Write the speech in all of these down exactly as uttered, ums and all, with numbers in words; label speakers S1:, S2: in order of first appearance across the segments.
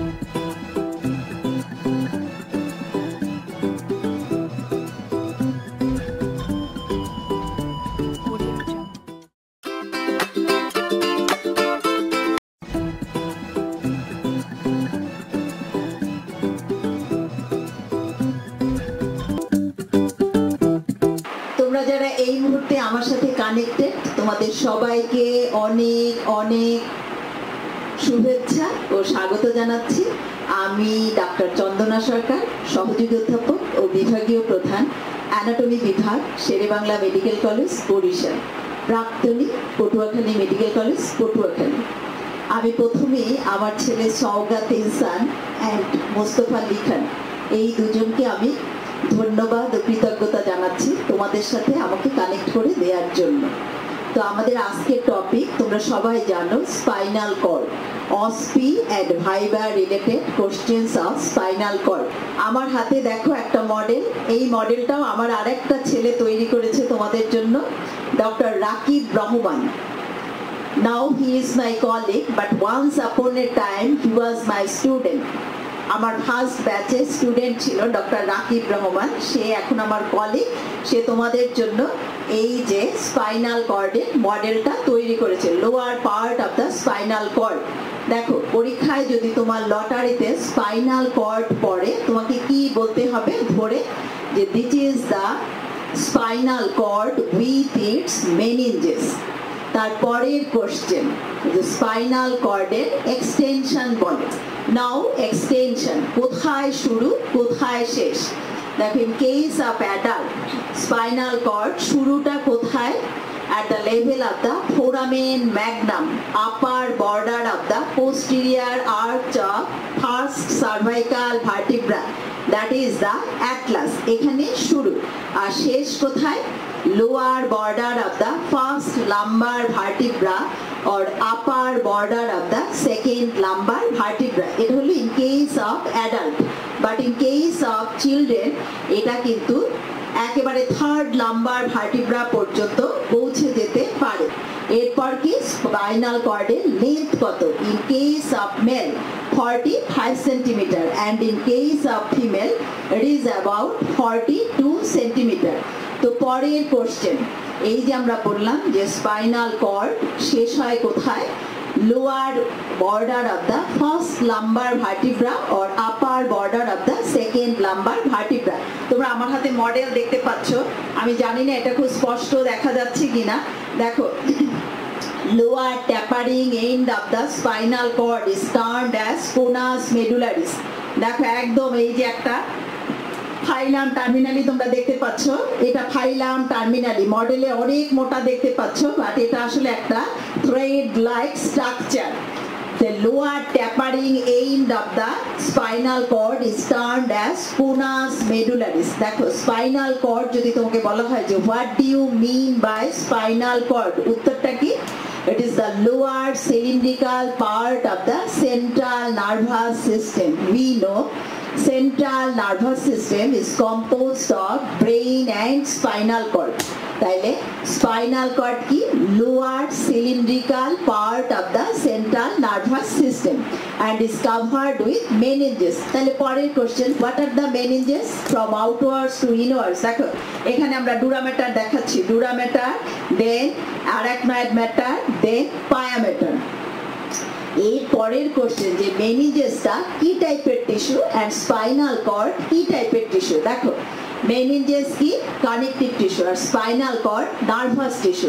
S1: যারা এই মুহূর্তে আমার সাথে কানেক্টেড তোমাদের সবাইকে অনেক অনেক শুভেচ্ছা ও স্বাগত জানাচ্ছি। আমি ডাক্তার চন্দনা সরকার, সহযোগী অধ্যাপক ও বিভাগীয় প্রধান, অ্যানাটমি বিভাগ, শেরেবাংলা মেডিকেল কলেজ, বরিশাল, প্রাক্তনী, পটুয়াখালী মেডিকেল কলেজ, পটুয়াখালী। আমি প্রথমেই আমার ছেলে সওগাত ইনসান অ্যান্ড মোস্তফা লিখান এই দুজনকে আমি ধন্যবাদ ও কৃতজ্ঞতা জানাচ্ছি তোমাদের সাথে আমাকে কানেক্ট করে দেওয়ার জন্য। তো আমাদের আজকের টপিক তোমরা সবাই জানো, spinal cord, OSPE and viva related questions of spinal cord. আমার হাতে দেখো একটা মডেল, এই মডেলটাও আমার আরেকটা ছেলে তৈরি করেছে তোমাদের জন্য, doctor Rakib Rahman. Now he is my colleague, but once upon a time he was my student. আমার ফার্স্ট ব্যাচে স্টুডেন্ট ছিল ডক্টর রাকিব রহমান, সে এখন আমার কলিগ। সে তোমাদের জন্য এই যে স্পাইনাল কর্ডের মডেলটা তৈরি করেছে, lower part of the spinal cord. দেখো পরীক্ষায় যদি তোমার লটারিতে স্পাইনাল কর্ড পড়ে, তোমাকে কি বলতে হবে ধরে, যে this is the spinal cord with its meninges. তারপরের কোশ্চেন, স্পাইনাল কর্ডের এক্সটেনশন বলে। নাও এক্সটেনশন কোথায় শুরু কোথায় শেষ? দেখো in case of adult spinal cord শুরুটা কোথায়? at the level of the foramen magnum, upper border of the posterior arch of first cervical vertebra, that is the atlas, এখানে শুরু। আর শেষ কোথায়? lower border of the first lumbar vertebra or upper border of the second lumbar vertebra. এটা হলো in case of adult, but in case of children এটা কিন্তু একেবারে third lumbar vertebra পর্যন্ত পৌঁছে যেতে পারে। এরপর কি স্পাইনাল কর্ডের লেন্থ কত? In case of male forty-five centimetre and in case of female it is about forty-two centimetre. তো পরের কোশ্চেন, এই যে আমরা বললাম যে স্পাইনাল কর্ড শেষ হয় কোথায়? lower border of the first lumbar vertebra or upper border of the second lumbar vertebra. তোমরা আমার হাতে মডেল দেখতে পাচ্ছ, আমি জানি না এটা খুব স্পষ্ট দেখা যাচ্ছে কিনা। দেখো lower tapering end of the spinal cord is termed as conus medullaris. দেখো একদম এই যে একটা ফাইলাম টার্মিনালি তোমরা দেখতে পাচ্ছ, এটা ফাইলাম টার্মিনালি মডেলে অনেক মোটা দেখতে পাচ্ছ, বাট এটা আসলে একটা thread like structure. The lower tapering end of the spinal cord is termed as conus medullaris. দেখো স্পাইনাল কর্ড যদি তোমাকে বলা হয় যে what do you mean by spinal cord, উত্তরটা কি? It is the lower cylindrical part of the central nervous system. We know central nervous system is composed of brain and spinal cord. তাইলে spinal cord কি? lower cylindrical part of the central nervous system and is covered with meninges. তাহলে পরের question, what are the meninges from outwards to inwards? দেখো এখানে আমরা dura mater দেখাচ্ছি, dura mater, then arachnoid matter, then pia matter। এর পরের question যে মেনিনজেসটা কি টাইপের টিস্যু এন্ড স্পাইনাল কর্ড কি টাইপের টিস্যু? দেখো মেনিনজেস কি? কানেকটিভ টিস্যু আর spinal cord nervous tissue.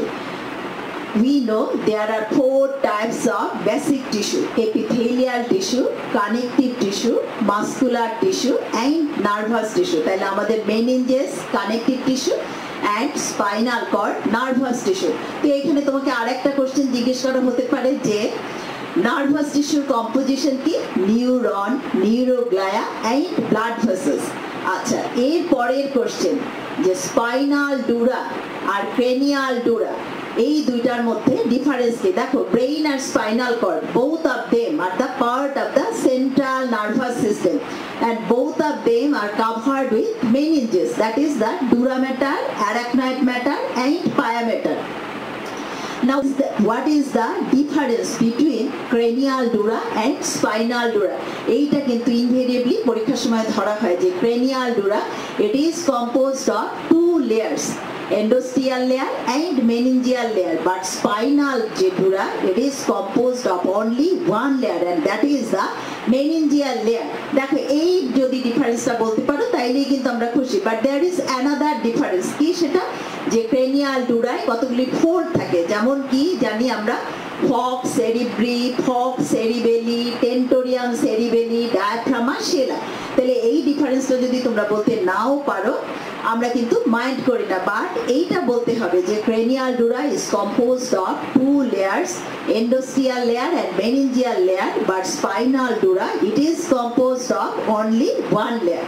S1: We know there are four types of basic tissue: epithelial tissue, connective tissue, muscular tissue and nervous tissue. তাহলে আমাদের meninges connective tissue and spinal cord nervous tissue। তো এখানে তোমাকে আরেকটা question জিজ্ঞেস করা হতে পারে যে নার্ভাস টিস্যুর কম্পোজিশন কি? Neuron, neuroglia and blood vessels. আচ্ছা এর পরের কোশ্চেন যে স্পাইনাল ডুরা আর ক্রেনিয়াল ডুরা এই দুইটার মধ্যে ডিফারেন্স কি? দেখো ব্রেইন আর spinal cord both of them are the part of the central nervous system and both of them are covered with meninges, that is the dura mater, arachnoid matter and pia matter. Now, what is the difference between cranial dura and spinal dura? এইটা কিন্তু invariably পরীক্ষার সময় ধরা হয় যে cranial dura, it is composed of two layers, endosteal layer and meningeal layer, but spinal dura, it is composed of only one layer, and that is the meningeal layer. দেখো এই যদি ডিফারেন্সটা বলতে পারো তাইলেই কিন্তু আমরা খুশি, but there is another difference. কি সেটা? যে cranial dura কতগুলি ফোল্ড থাকে, যেমন কি জানি আমরা ফক সেরিব্রি, ফক সেরিবেলি, টেন্টোরিয়াম সেরিবেলি, ডায়াফ্রামা সেলা। তাহলে এই ডিফারেন্সটা যদি তোমরা বলতে নাও পারো আমরা কিন্তু মাইন্ড করি না, বাট এইটা বলতে হবে যে cranial dura is composed of two layers, endosteal layer and meningeal layer, but spinal dura it is composed of only one layer.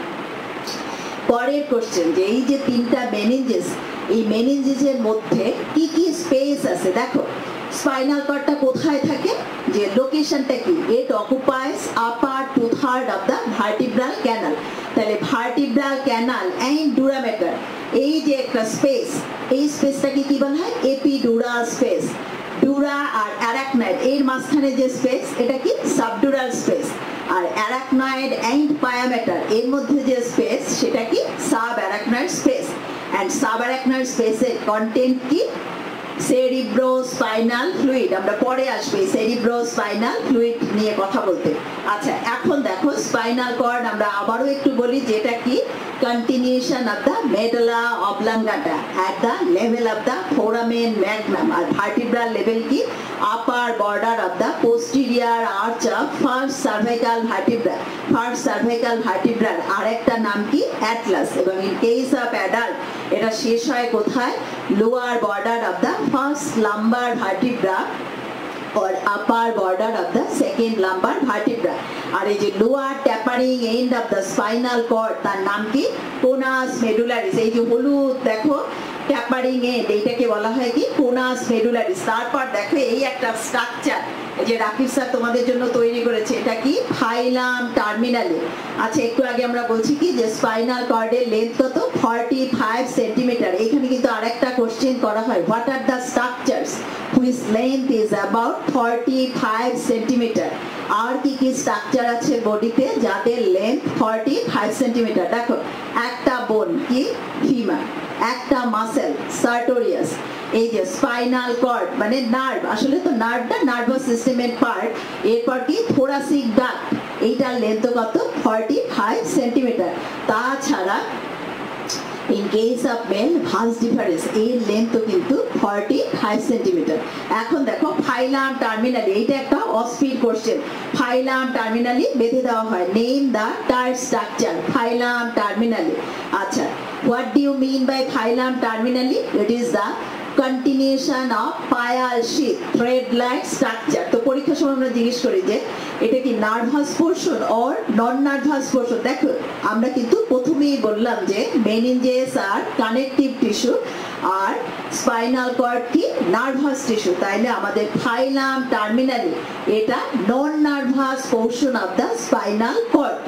S1: পরের কোশ্চেন, যে এই যে তিনটা মেনিনজেস, এই মেনিনজেসের মধ্যে কি কি স্পেস আছে? দেখো স্পাইনাল কর্ডটা কোথায় থাকে, যে লোকেশনটা কি? It occupies upper two third of the vertebral canal. তাহলে ভার্টিব্রাল ক্যানাল এন্ড ডুরামেটার, এই যে একটা স্পেস, এই স্পেসটাকে কি বলা হয়? Epidural space. ডুরা আর অ্যারাকনয়েড এর মাঝখানে যে স্পেস, এটা কি? Subdural space. আর অ্যারাকনয়েড এন্ড পায়ামেটার এর মধ্যে যে স্পেস, সেটা কি? Subarachnoid space. And subarachnoid স্পেসের কন্টেন্ট কি? Cerebrospinal fluid. আমরা পরে আসবে সেরিব্রোস্পাইনাল ফ্লুইড নিয়ে কথা বলতে। আচ্ছা, এখন দেখো স্পাইনাল কর্ড আমরা আবারও একটু বলি, যেটা কি? Continuation of the medulla oblongata at the level of the foramen magnum, আর ভার্টিব্রাল লেভেল কি? Upper border of the posterior arch of first cervical vertebra. First cervical ভার্টিব্রার আরেকটা নাম কি? অ্যাটলাস। এবং ইন কেস অফ অ্যাডাল্ট এটা শেষ হয় কোথায়? Lower border of the first lumbar vertebra or upper border of the second lumbar vertebra. আর এই যে lower tapering end of the spinal cord, তার নাম কি? Conus medullaris. এই যে হলুদ দেখো ট্যাপারিং এন্ড, এইটাকে বলা হয় কি? Conus medullaris. তারপর দেখো এই একটা স্ট্রাকচার যে রাকিব স্যার তোমাদের জন্য তৈরি করেছে, এটা কি? Filum terminale. আচ্ছা, একটু আগে আমরা বলছি কি যে স্পাইনাল কর্ডের লেন্থ কত? Forty five centimetre. এখানে কিন্তু আরেকটা কোশ্চেন করা হয়, what are the structures which length is about forty five centimetre? আর কি কি স্ট্রাকচার আছে বডিতে যাদের লেন্থ ফর্টি ফাইভ সেন্টিমিটার? দেখো একটা বোন কি? ফিমার। একটা মাসেল সার্টোরিয়াস। এই যে স্পাইনাল কর্ড মানে নার্ভ, আসলে তো নার্ভটা নার্ভাস সিস্টেমের পার্ট। এরপর কি? থোরাসিক ডাক্ট, এইটার লেন্থ কত? Forty five centimetre. তাছাড়া in case of male vas deferens, এর লেন্থও কিন্তু ফর্টি ফাইভ সেন্টিমিটার। এখন দেখো ফাইলাম টার্মিনালি, এইটা একটা অস্পিড কোশ্চেন। ফাইলাম টার্মিনালি বেঁধে দেওয়া হয়, name the tagged structure filum terminale. আচ্ছা, what do you mean by phylum terminally? It is the continuation of pial sheath thread like structure. তো পরীক্ষার সময় আমরা জিজ্ঞেস করি যে এটা কি nervous portion or non nervous portion? দেখো আমরা কিন্তু প্রথমেই বললাম যে মেনিনজেস আর কানেকটিভ টিস্যু, আর স্পাইনাল কর্ড কি? Nervous tissue. তাইলে আমাদের ফাইলাম টার্মিনালি এটা non nervous portion of the spinal cord.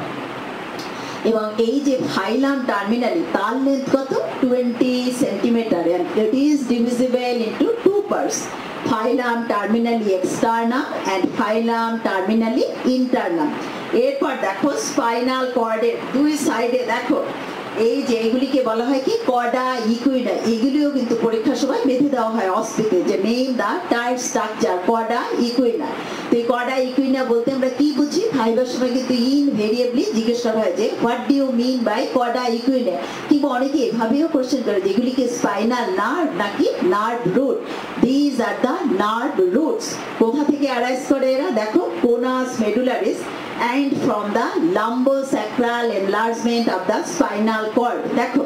S1: এবং এই যে ফাইলাম টার্মিনালি, তার লেন্থ কত? Twenty centimetre, and it is divisible into two parts, filum terminale externum and filum terminale internum. এরপর দেখো স্পাইনাল কর্ডের দুই সাইডে দেখো এই যে এগুলিকে বলা হয় কি? Cauda equina. এগুলিও কিন্তু পরীক্ষার সময় বেঁধে দেওয়া হয় অস্পিতে, যে name the tied structure cauda equina. তো এই কর্ডা ইকুইনা বলতে আমরা কি বুঝি? ভাইবার সময় কিন্তু ইনভেরিয়েবলি জিজ্ঞেস করা হয় যে what do you mean by cauda equina, কিংবা অনেকে এভাবেও কোশ্চেন করে যেগুলিকে স্পাইনাল নার্ভ নাকি nerve root. These are the nerve roots. কোথা থেকে অ্যারাইজ করে এরা? দেখো conus medullaris and from the lumbosacral enlargement of the spinal cord. দেখো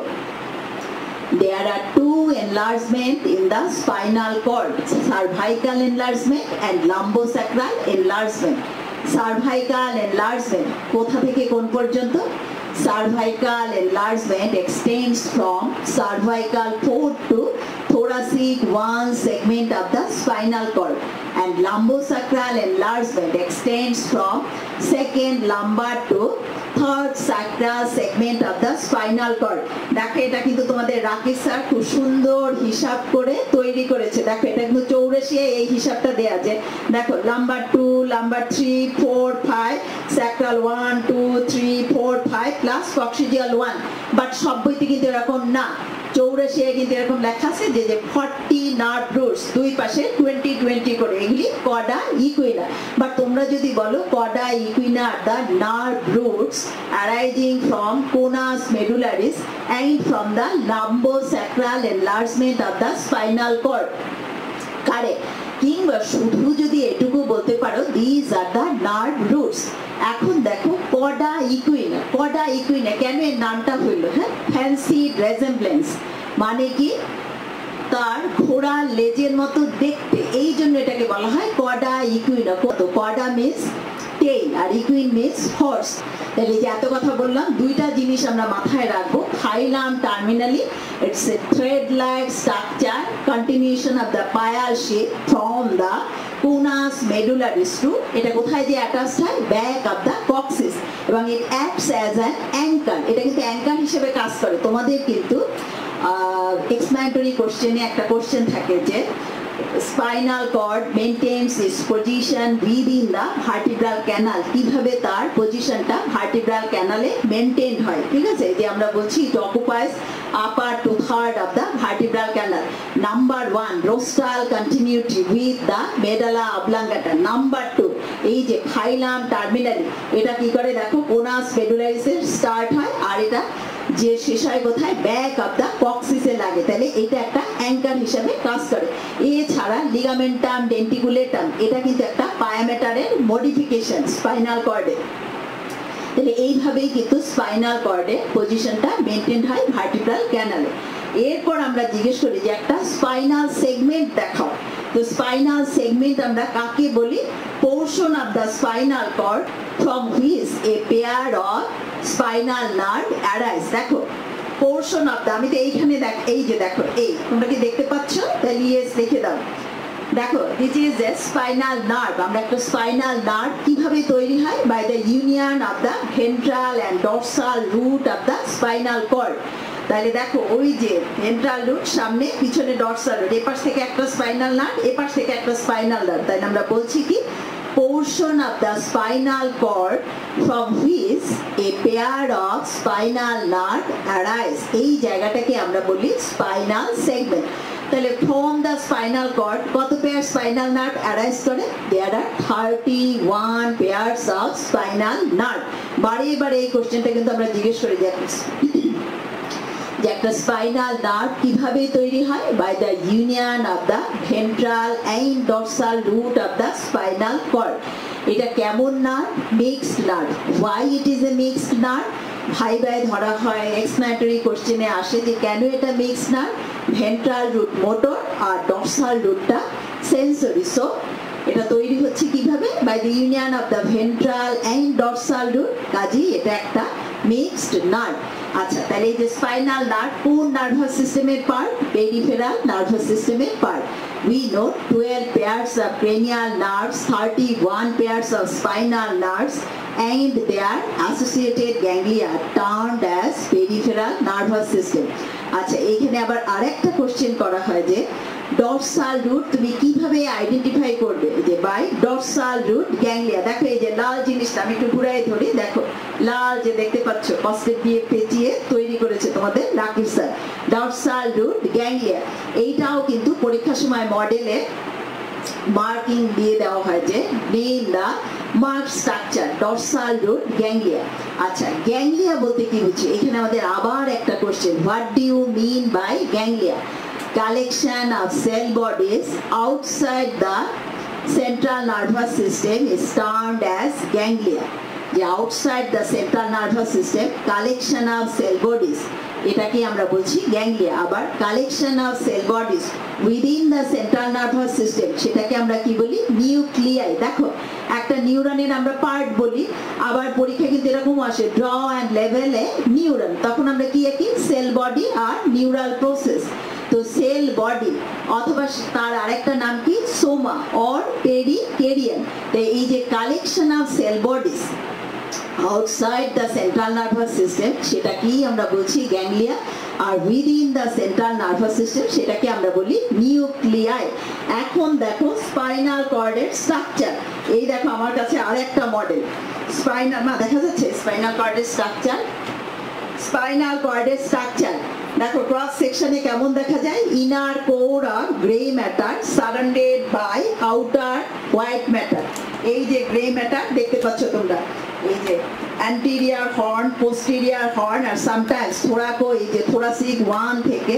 S1: there are two enlargement in the spinal cord, cervical enlargement and lumbosacral enlargement. cervical enlargement কোথা থেকে কোন পর্যন্ত? Cervical enlargement extends from cervical port to thoracic one segment of the spinal cord, and lumbosacral enlargement extends from second lumbar to third sacral segment of the spinal cord. দেখো এটা কিন্তু তোমাদের Rakesh sir খুব সুন্দর হিসাব করে তৈরি করেছে। দেখো এটা কিন্তু চৌরাশি এই হিসাবটা দেয়া আছে। দেখো lumbar two, lumbar three, four, five, sacral one, two, three, four, five plus coccygeal one. But সব বইতে কিন্তু এরকম না। চৌরাশি কিন্তু এরকম লেখা আছে যে যে ফর্টি নার্ভ রুটস, দুই পাশে টোয়েন্টি টোয়েন্টি করে, এগুলি কডা ইকুইনা। বাট তোমরা যদি বলো cauda equina are the nerve roots arising from conus medullaris and from the lumbosacral enlargement of the spinal cord. Correct. কিংবা শুধু যদি এটুকু বলতে পারো these are the nerve roots. এখন দেখো কডা ইকুইনা, কডা ইকুইনা কেন এর নামটা হইল? হ্যাঁ, ফ্যান্সি রেজেম্বলেন্স, মানে কি তার ঘোড়ার লেজের মতো দেখতে, এই জন্য এটাকে বলা হয় কডা ইকুইনা। কত কডা মিন্স টেইল আর ইকুইন মিন্স হর্স। তাহলে যে এত কথা বললাম, দুইটা জিনিস আমরা মাথায় রাখবো। Filum terminale it's a thread like structure continuation of the pial shape from the conus medullaris to, এটা কোথায় যে অ্যাটাচড হয়? ব্যাক অফ দ্য কক্সিস, এবং it acts as an anchor. এটা কিন্তু অ্যাঙ্কার হিসেবে কাজ করে। তোমাদের কিন্তু এক্সপ্লানেটরি কোশ্চেনে একটা কোশ্চেন থাকে যে spinal cord maintains its position within the vertebral canal, কিভাবে তার পজিশনটা ভার্টিব্রাল ক্যানালে মেইনটেইন হয়। ঠিক আছে, যে আমরা বলছি it occupies upper two third of the vertebral canal. Number one, rostral continuity with the medulla oblongata. Number two, এই যে ফাইলাম টার্মিনালি, এটা কি করে দেখো কোনাস মেডুলারিস এর স্টার্ট হয় আর এটা যে শেষ হয় কোথায়? ব্যাক অফ দ্য কক্সিসে লাগে। তাহলে এটা একটা অ্যাঙ্কার হিসেবে কাজ করে। এছাড়া লিগামেন্টাম ডেন্টিকুলেটাম, এটা কিন্তু একটা পায়ামেটারের মডিফিকেশন স্পাইনাল কর্ডে। তাহলে এইভাবেই কিন্তু স্পাইনাল কর্ডে পজিশনটা মেনটেন হয় ভার্টিব্রাল ক্যানালে। এরপর আমরা জিজ্ঞেস করি যে একটা স্পাইনাল সেগমেন্ট দেখাও। তো স্পাইনাল সেগমেন্ট আমরা কাকে বলি? Portion of the spinal cord from which a pair of spinal nerve arise. দেখো পোর্শন অফ দ্য, আমি তো এইখানে দেখ, এই যে দেখো, এই তোমরা কি দেখতে পাচ্ছ? তাহলে ইয়েস লিখে দাও। দেখো this is a spinal nerve. আমরা একটা স্পাইনাল নার্ভ কিভাবে তৈরি হয়? By the union of the ventral and dorsal root of the spinal cord. তাহলে দেখো ওই যে ভেন্ট্রাল রুট, সামনে পিছনে ডরসাল রুট, এপাশ থেকে একটা স্পাইনাল নার্ভ, এপাশ থেকে একটা স্পাইনাল নার্ভ। তাই আমরা বলছি কি portion of the spinal cord from which a pair of spinal nerve arise, এই জায়গাটাকে আমরা বলি স্পাইনাল সেগমেন্ট। তাহলে from the spinal cord কত পেয়ার স্পাইনাল নার্ভ অ্যারাইজ করে? there are thirty-one pairs of spinal nerve। বারে বারে এই কোশ্চেনটা কিন্তু আমরা জিজ্ঞেস করে যাচ্ছি যে একটা স্পাইনাল নার্ভ কিভাবে তৈরি হয়? By the union of the ventral and dorsal root of the spinal cord. এটা কেমন nerve? Mixed nerve. Why it is a mixed nerve? ভাই ভাই ধরা হয়, এক্সপ্লানেটরি কোশ্চেনে আসে যে কেন এটা mixed nerve? Ventral root motor আর ডরসাল রুটটা সেন্সরি। সো এটা তৈরি হচ্ছে কিভাবে? By the union of the ventral and dorsal root. কাজেই এটা একটা মিক্সড নার্ভ। আচ্ছা, তাহলে এই যে স্পাইনাল নার্ভ কোন নার্ভাস সিস্টেমের পার্ট? পেরিফেরাল নার্ভাস সিস্টেমের part. We know twelve pairs of cranial nerves, thirty-one pairs of spinal nerves, and their associated ganglia termed as peripheral nervous system. আচ্ছা, এইখানে আবার আরেকটা কোশ্চেন করা হয় যে ডরসাল রুট তুমি কিভাবে আইডেন্টিফাই করবে? যে বাই ডরসাল রুট গ্যাংলিয়া। দেখো এই যে লাল জিনিসটা আমি একটু ঘুরাই ধরি, দেখো লাল যে দেখতে পাচ্ছ, কস্টেপ দিয়ে পেঁচিয়ে তৈরি করেছে তোমাদের Rakib sir. Dorsal root ganglia, এইটাও কিন্তু পরীক্ষার সময় মডেলে মার্কিং দিয়ে দেওয়া হয় যে name the mark structure dorsal root ganglia. আচ্ছা, গ্যাংলিয়া বলতে কি বুঝি? এখানে আমাদের আবার একটা question, what do you mean by ganglia? Collection of cell bodies outside the central nervous system is termed as ganglia. The outside the central nervous system collection of cell bodies এটাকে আমরা বলছি গ্যাংলিয়া। আবার collection of cell bodies within the central nervous system সেটাকে আমরা কি বলি nuclei. দেখো একটা নিউরনের আমরা পার্ট বলি, আবার পরীক্ষা কিন্তু এরকম আসে ড্র অ্যান্ড লেভেলে নিউরন, তখন আমরা কি একই সেল বডি আর নিউরাল প্রসেস। তো সেল বডি অথবা তার আরেকটা নাম কি সোমা অর পেরিকেরিয়াম। তো এই যে collection of cell bodies outside the central nervous system সেটাকেই আমরা বলছি গ্যাংলিয়া, আর within the central nervous system সেটাকে আমরা বলি নিউক্লিয়াই। এখন দেখো স্পাইনাল কর্ডের স্ট্রাকচার, এই দেখো আমার কাছে আরেকটা মডেল স্পাইনাল, না দেখা যাচ্ছে স্পাইনাল কর্ডের স্ট্রাকচার। স্পাইনাল কর্ডের স্ট্রাকচার দেখো ক্রস সেকশনে কেমন দেখা যায়, inner core of grey matter surrounded by outer white matter. এই যে গ্রে ম্যাটার দেখতে পাচ্ছ তোমরা, এই যে অ্যান্টেরিয়র হর্ন, পোস্টেরিয়র হর্ন, আর সামটাইমস থোরাকো, এই যে থোরাসিক ওয়ান থেকে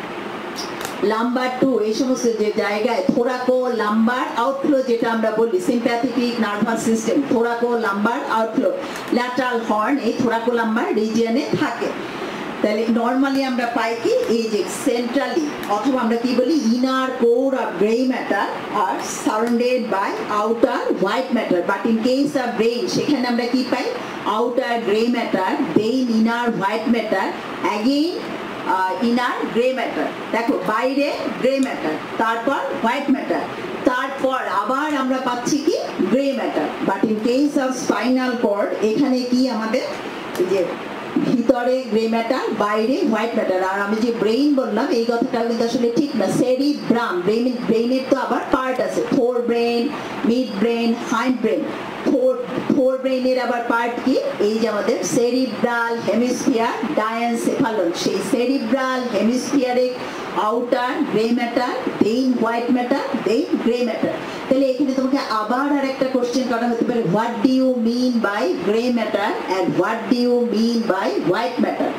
S1: লাম্বার টু, এই সমস্ত যে জায়গায় থোরাকো লাম্বার আউটফ্লো যেটা আমরা বলি sympathetic nervous system, thoracolumbar outflow, lateral horn এই থোরাকো লাম্বার রিজিয়নে থাকে। তাহলে নর্মালি আমরা পাই কি এই যে সেন্ট্রালি, অথবা আমরা কি বলি inner core of grey matter আর surrounded by outer white matter, but in case of brain সেখানে আমরা কি পাই outer grey matter, then inner white matter, again inner grey matter. দেখো বাইরে গ্রে ম্যাটার, তারপর হোয়াইট ম্যাটার, তারপর আবার আমরা পাচ্ছি কি grey matter. But in case of spinal cord এখানে কি আমাদের এই যে ভিতরে গ্রে ম্যাটার, বাইরে হোয়াইট ম্যাটার। আর আমি যে ব্রেইন বললাম এই কথাটা কিন্তু আসলে ঠিক না, সেরিব্রাম, ব্রেইন ব্রেইনের তো আবার পার্ট আছে, forebrain, midbrain, hindbrain. Fore fore ব্রেইনের আবার পার্ট কি এই যে আমাদের সেরিব্রাল হেমিস্ফিয়ার ডায়ানসেফালন, সেই সেরিব্রাল হেমিস্ফিয়ারে outer grey matter, then white matter, then grey matter. তাহলে এখানে তোমাকে আবার আর একটা কোশ্চেন করা হতে পারে, what do you mean by grey matter and what do you mean by white matter.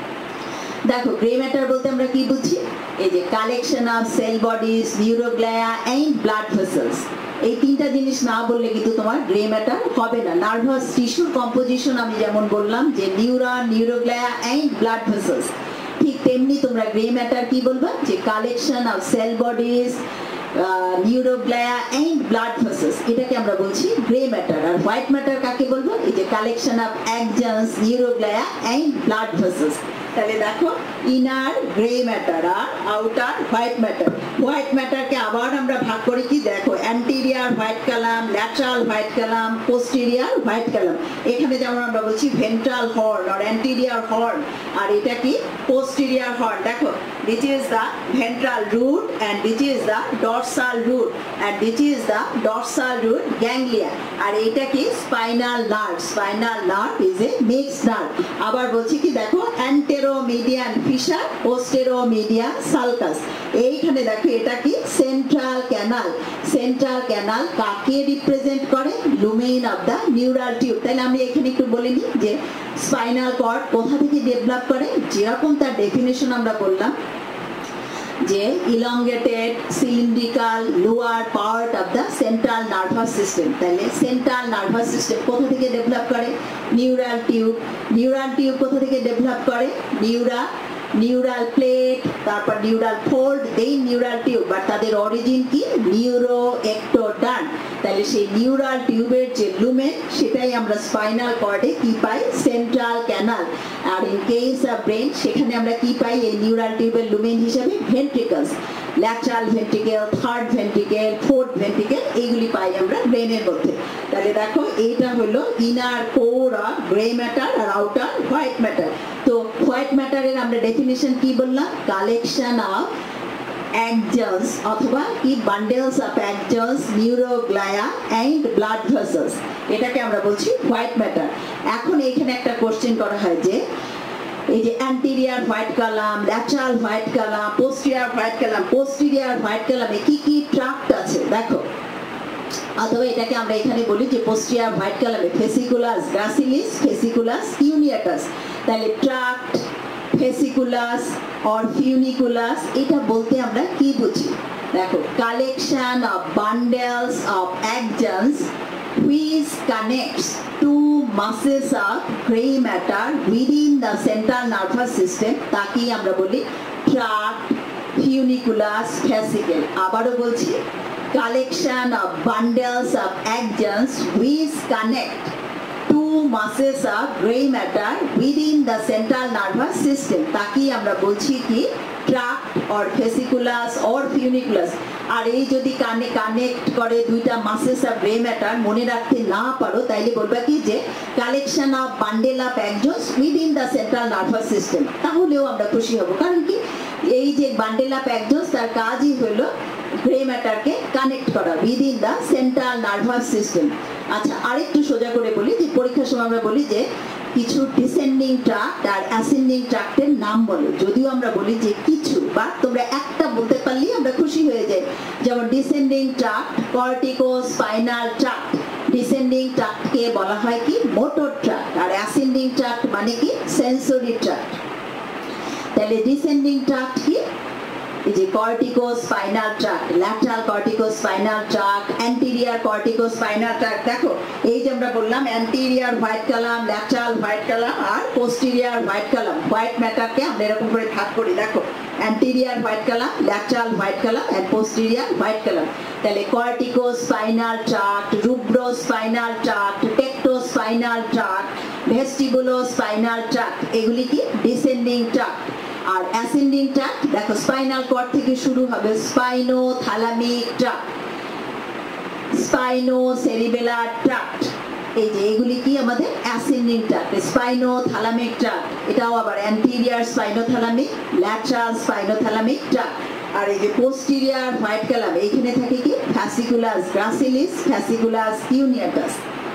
S1: দেখো গ্রে ম্যাটার বলতে আমরা কি বুঝি, এই যে collection of cell bodies, neuroglia and blood vessels. এই তিনটা জিনিস না বললে কিন্তু তোমার গ্রে ম্যাটার হবে না। নার্ভাস টিস্যুর কম্পোজিশন আমি যেমন বললাম যে neuron, neuroglia and blood vessels, ঠিক তেমনি তোমরা গ্রে ম্যাটার কি বলবা যে collection of cell bodies, neuroglia and blood vessels, এটাকে আমরা বলছি গ্রে ম্যাটার। আর হোয়াইট ম্যাটার কাকে বলবো, এই যে collection of axons, neuroglia and blood vessels. তাহলে দেখো ইনার গ্রে ম্যাটার আর আউটার হোয়াইট ম্যাটার। হোয়াইট ম্যাটারকে আবার আমরা ভাগ করি কি, দেখো anterior white column, lateral white column, posterior white কালাম। এখানে যেমন আমরা বলছি ভেন্ট্রাল হর্ন আর অ্যান্টেরিয়র হর্ন, আর এটা কি পোস্টেরিয়র হর্ন। দেখো this is the ventral root and this is the dorsal root and this is the dorsal root ganglia. আর এইটা কি spinal nerve, spinal nerve is a mixed nerve. আবার বলছি কি দেখো অ্যান্টেরোমিডিয়ান ফিশার, পোস্টেরোমিডিয়ান সালকাস। এইখানে দেখো এটা কি সেন্ট্রাল ক্যানাল, সেন্ট্রাল ক্যানাল কাকে রিপ্রেজেন্ট করে, lumen of the neural tube. তাহলে আমি এখানে একটু বলে নিই যে স্পাইনাল কর্ড কোথা থেকে ডেভেলপ করে, যেরকম তার ডেফিনেশন আমরা বললাম যে elongated cylindrical lower part of the central nervous system. তাহলে সেন্ট্রাল নার্ভাস সিস্টেম কোথা থেকে ডেভেলপ করে, নিউরাল টিউব। নিউরাল টিউব কোথা থেকে ডেভেলপ করে, নিউরা নিউরাল প্লেট, তারপর neural fold, then neural tube. But তাদের অরিজিন কি নিউরো একটোডার্ম। তাহলে সেই নিউরাল টিউবের যে লুমেন সেটাই আমরা স্পাইনাল কর্ডে কি পাই, সেন্ট্রাল ক্যানাল। আর ইন কেস অফ ব্রেন সেখানে আমরা কি পাই এই নিউরাল টিউবের লুমেন হিসাবে ventricles, lateral ventricle, third ventricle, fourth ventricle, এইগুলি পাই আমরা ব্রেনের মধ্যে। তাহলে দেখো এইটা হলো inner core of grey matter আর আউটার হোয়াইট ম্যাটার। তো হোয়াইট ম্যাটারের আমরা ডেফিনেশন কি বললাম, কালেকশন অফ অ্যাকজনস অথবা কি bundles of axons, neuroglia and blood vessels, এটাকে আমরা বলছি হোয়াইট ম্যাটার। এখন এখানে একটা কোশ্চেন করা হয় যে এই যে anterior white column, lateral white column, posterior white column, posterior white কালামে কি কি ট্রাক্ট আছে দেখো, অথবা এটাকে আমরা এখানে বলি যে পোস্টেরিয়র হোয়াইট কালামে ফেসিকুলাস গ্রাসিলিস, ফেসিকুলাস ইউনিয়াটাস। তাহলে ট্রাক্ট, ফেসিকুলাস অর ফিউনিকুলাস, এটা বলতে আমরা কি বুঝি, দেখো collection of bundles of axons which connects two masses of gray matter within the central nervous system তাকেই আমরা বলি tract, funiculus, fascicle. আবারও বলছি, collection of bundles of axons which connect two masses of gray matter within the central nervous system তাকেই আমরা বলছি কি tract or fasciculus or funiculus. আর এই যদি কানে কানেক্ট করে দুইটা মাসেস অফ গ্রে ম্যাটার মনে রাখতে না পারো তাইলে বলবা কি যে collection of bundle of axons within the central nervous system, তাহলেও আমরা খুশি হব। কারণ কি এই যে বান্ডেল অফ axons তার কাজই হলো গ্রে ম্যাটারকে কানেক্ট করা within the central nervous system। আচ্ছা, আরেকটু সোজা করে বলি যে পরীক্ষার সময় আমরা বলি যে কিছু ডিসেন্ডিং ট্রাক্ট আর অ্যাসেন্ডিং ট্রাক্টের নাম বলো। যদিও আমরা বলি যে কিছু বা তোমরা একটা বলতে পারলেই আমরা খুশি হয়ে যাই। যেমন descending tract corticospinal tract. Descending ট্রাক্টকে বলা হয় কি মোটর ট্রাক্ট, আর অ্যাসেন্ডিং ট্রাক্ট মানে কি সেন্সরি ট্রাক্ট। তাহলে ডিসেন্ডিং ট্রাক্ট কি এই যে corticospinal tract, lateral corticospinal tract, anterior corticospinal tract. দেখো এই যে আমরা বললাম anterior white column, lateral white column আর পোস্টেরিয়র হোয়াইট কালাম। হোয়াইট ম্যাটারকে আমরা এরকম করে ভাগ করি, দেখো anterior white column, lateral white column and posterior white column. তাহলে corticospinal tract, rubrospinal tract, tectospinal tract, vestibulospinal tract, এগুলি কি ডিসেন্ডিং ট্রাক্ট। আর অ্যাসেন্ডিং ট্রাক্ট দেখো স্পাইনাল কর্ড থেকে শুরু হবে spinothalamic tract, spinocerebellar tract. এই যে এগুলি কি আমাদের ascending tract. Spinothalamic tract এটাও আবার anterior spinothalamic, lateral spinothalamic tract. আর এই যে পোস্টেরিয়র হোয়াইট কালাম এইখানে থাকে কি ফ্যাসিকুলাস গ্রাসিলিস, ফ্যাসিকুলাস কিউনিয়াটাস।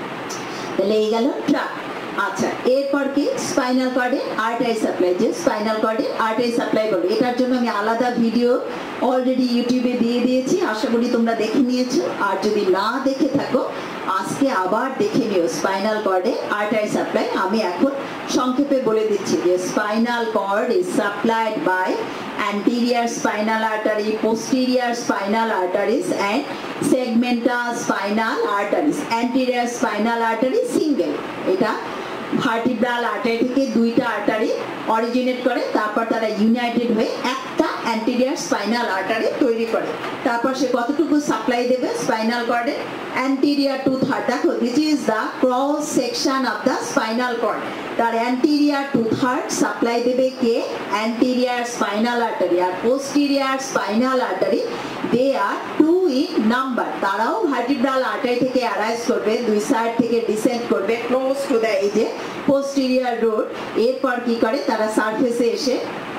S1: তাহলে এই গেল ট্রাক্ট। আচ্ছা, এরপর কি স্পাইনাল কর্ডে আর্টারি সাপ্লাই। যে স্পাইনাল কর্ডে আর্টারি সাপ্লাই বলো, এটার জন্য আমি আলাদা ভিডিও অলরেডি ইউটিউবে দিয়ে দিয়েছি, আশা করি তোমরা দেখে নিয়েছো। আর যদি না দেখে থাকো আজকে আবার দেখে নিও স্পাইনাল কর্ডে আর্টারি সাপ্লাই। আমি এখন সংক্ষেপে বলে দিচ্ছি যে spinal cord is supplied by anterior spinal artery, posterior spinal arteries and segmental spinal arteries. Anterior spinal artery single, এটা ভার্টিব্রাল আর্টারি থেকে দুইটা আর্টারি অরিজিনেট করে, তারপর তারা ইউনাইটেড হয়ে একটা অ্যান্টেরিয়র স্পাইনাল আর্টারি তৈরি করে। তারপর সে কতটুকু সাপ্লাই দেবে স্পাইনাল কর্ডে অ্যান্টেরিয়র টু থার্ড। দেখো this is the cross section of the spinal cord. তার অ্যান্টেরিয়র টু থার্ড সাপ্লাই দেবে কে অ্যান্টেরিয়র স্পাইনাল আর্টারি, আর posterior spinal artery they are two in number. তারাও ভার্টিব্রাল আর্টারি থেকে arise করবে, দুই সাইড থেকে ডিসেন্ড করবে ক্লোজ টু দ্য এই যে পোস্টেরিয়র রুট। এরপর কি করে তারা সারফেসে এসে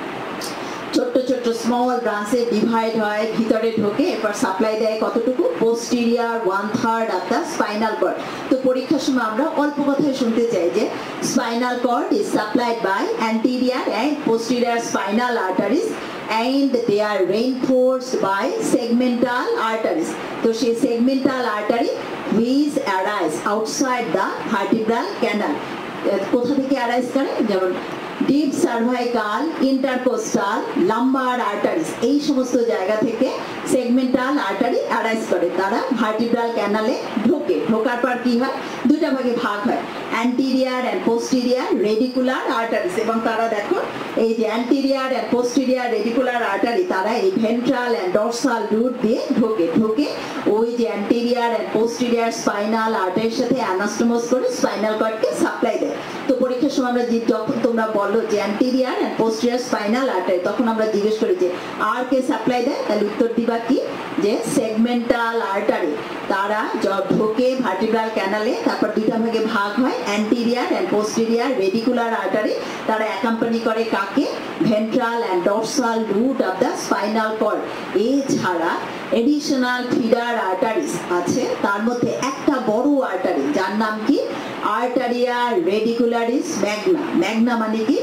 S1: ছোট্ট ছোট্ট স্মল ব্রাঞ্চে ডিভাইড হয়, ভিতরে ঢোকে, এরপর সাপ্লাই দেয় কতটুকু posterior one third of the spinal cord. তো পরীক্ষার সময় আমরা অল্প কথায় শুনতে চাই যে spinal cord is supplied by anterior and posterior spinal arteries and they are reinforced by segmental arteries. তো সেই segmental artery which arise outside the vertebral canal. কোথা থেকে অ্যারাইজ করে? যেমন deep cervical, intercostal, lumbar arteries, এই সমস্ত জায়গা থেকে সেগমেন্টাল আর্টারি অ্যারাইজ করে। তারা ভার্টিব্রাল ক্যানালে ঢোকে, ঢোকার পর কি হয় দুইটা ভাগে ভাগ হয় anterior and posterior radicular arteries. এবং তারা দেখো এই যে anterior and posterior radicular artery তারা এই ভেন্ট্রাল অ্যান্ড ডরসাল রুট দিয়ে ঢোকে, ঢোকে ওই যে অ্যান্টেরিয়র অ্যান্ড পোস্টেরিয়র স্পাইনাল আর্টারির সাথে অ্যানাস্টোমোস করে স্পাইনাল কর্ডকে সাপ্লাই দেয়। তো পরীক্ষার সময় আমরা যখন তোমরা বলো যে anterior and posterior spinal artery, তখন আমরা জিজ্ঞেস করি যে আর কে সাপ্লাই দেয়, তাহলে উত্তর দিবা কি যে সেগমেন্টাল আর্টারি। তারা ঢোকে ভার্টিব্রাল ক্যানালে, তারপর দুইটা ভাগে ভাগ হয় anterior and posterior radicular artery. তারা অ্যাকম্পানি করে কাকে ventral and dorsal root of the spinal cord. এছাড়া এডিশনাল ফিডার আর্টারিজ আছে, তার মধ্যে একটা বড় আর্টারি যার নাম কি আর্টারিয়া রেডিকুলারিস ম্যাগনা। ম্যাগনা মানে কি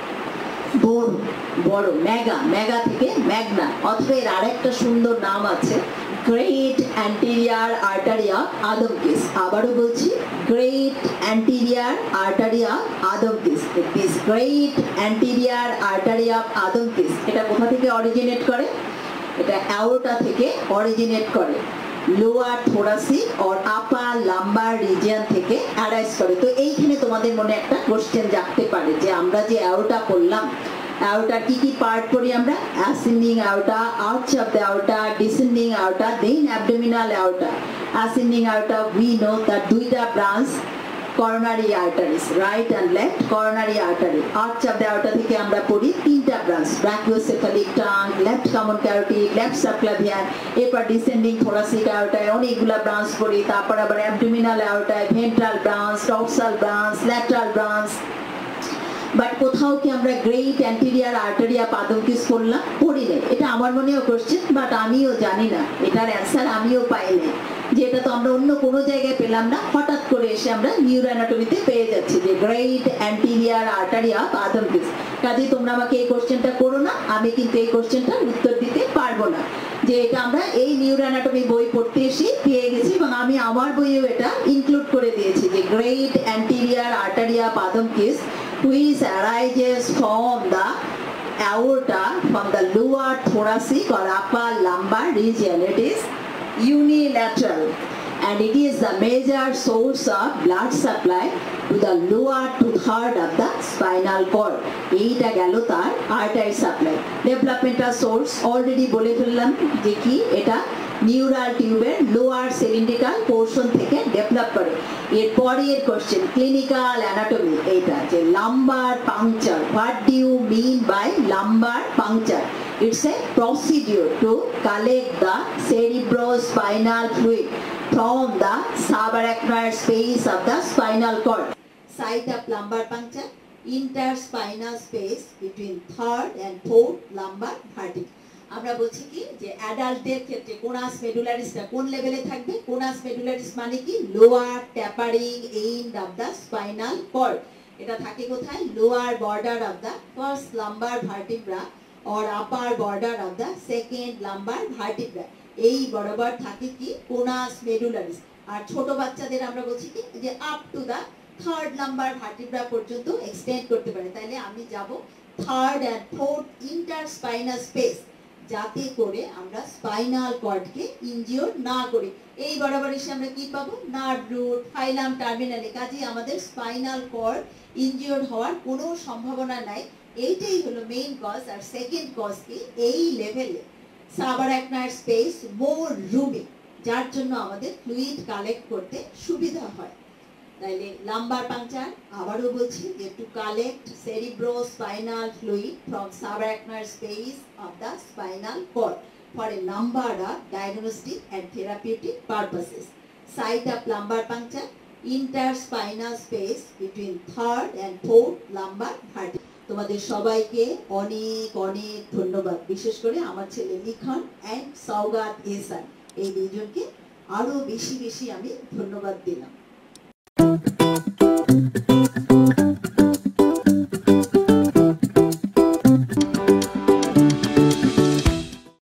S1: বড়, বড় মেগা, মেগা থেকে ম্যাগনা। অথবা এর আরেকটা সুন্দর নাম আছে great anterior artery of Adamkiewicz. আবারও বলছি great anterior artery of Adamkiewicz. This great anterior artery of Adamkiewicz এটা কোথা থেকে অরিজিনেট করে? এটা অ্যাওর্টা থেকে অরিজিনেট করে। লোয়ার থোরাসিক আর আপার লাম্বার রিজিয়ন থেকে অ্যারাইজ করে। তো এইখানে তোমাদের মনে একটা কোশ্চেন জাগতে পারে যে আমরা যে অ্যাওটা পড়লাম, অ্যাওটার কি কি পার্ট করি আমরা? Ascending aorta, arch of the aorta, descending aorta, then abdominal aorta. Ascending aorta we know তার দুইটা branch, coronary arteries, right and left coronary artery. Arch of the aorta থেকে আমরা পড়ি তিনটা branch, brachiocephalic trunk, left common carotid, left subclavian, এরপর descending thoracic aorta অনেকগুলা branch পড়ি, তারপর আবার abdominal aorta, ventral branch, dorsal branch, lateral branch। But কোথাও কি আমরা গ্রেট অ্যান্টেরিয়র আর্টেরিয়া পাদমকিস পড়লাম? পড়ি নাই। এটা আমার মনেও কোশ্চেন, বাট আমিও জানি না, এটার অ্যান্সার আমিও পাইনি, যে এটা তো আমরা অন্য কোনো জায়গায় পেলাম না, হঠাৎ করে এসে আমরা নিউরো অ্যানাটমিতে পেয়ে যাচ্ছি যে গ্রেট অ্যান্টেরিয়র আর্টেরিয়া পাদমকিস। কাজেই তোমরা আমাকে এই কোশ্চেনটা করো না, আমি কিন্তু এই কোশ্চেনটার উত্তর দিতে পারবো না, যে এটা আমরা এই নিউরো অ্যানাটমি বই পড়তে এসে পেয়ে গেছি এবং আমি আমার বইয়েও এটা ইনক্লুড করে দিয়েছি যে গ্রেট অ্যান্টেরিয়র আর্টেরিয়া পাদমকিস which arises from the aorta, from the lower thoracic or upper lumbar region. It is unilateral and it is the major source of blood supply to the lower two-third of the spinal cord. এইটা গেল তার artery supply. Developmental source already বলে ফেললাম যে কি, এটা neural টিউবের lower cylindrical portion থেকে ডেভেলপ করে। এরপরে এর কোশ্চেন ক্লিনিক্যাল অ্যানাটমি, এইটা যে lumbar puncture. What do you mean by lumbar puncture? It's a procedure to collect the cerebrospinal fluid from the subarachnoid space of the spinal cord. Site of lumbar puncture, interspinal space between third and fourth lumbar vertebrae. আমরা বলছি কি যে অ্যাডাল্টদের ক্ষেত্রে কোনাস মেডুলারিসটা কোন লেভেলে থাকবে? কোনাস medullaris মানে কি? Lower tapering end of the spinal cord. এটা থাকে কোথায়? Lower border of the first lumbar vertebra or upper border of the second lumbar vertebra। এই বরাবর থাকে কি? Conus medullaris. আর ছোট বাচ্চাদের আমরা বলছি কি যে up to the third lumbar vertebra পর্যন্ত এক্সটেন্ড করতে পারে। তাইলে আমি যাব third and fourth interspinal space, যাতে করে আমরা স্পাইনাল কর্ডকে ইনজিওর না করি। এই বরাবর এসে আমরা কি পাবো? নার্ভ রুট, ফাইলাম টার্মিনালে। কাজেই আমাদের স্পাইনাল কর্ড ইনজিওর হওয়ার কোনো সম্ভাবনা নাই। এইটাই হলো মেইন কজ। আর সেকেন্ড কজ কি? এই লেভেলে সাবারাকনয়েড স্পেস মোর রুমি, যার জন্য আমাদের ফ্লুইড কালেক্ট করতে সুবিধা হয়। তাইলে লাম্বার পাংচার, আবারও বলছি যে to collect cerebrospinal fluid from subarachnoid space of the spinal cord for a number of diagnostic and therapeutic purposes. Site of lumbar puncture, interspinal space between third and fourth lumbar vertebra. তোমাদের সবাইকে অনেক অনেক ধন্যবাদ। বিশেষ করে আমার ছেলে লিখন এন্ড সওগাত এহসান, এই দুইজনকে আরো বেশি বেশি আমি ধন্যবাদ দিলাম।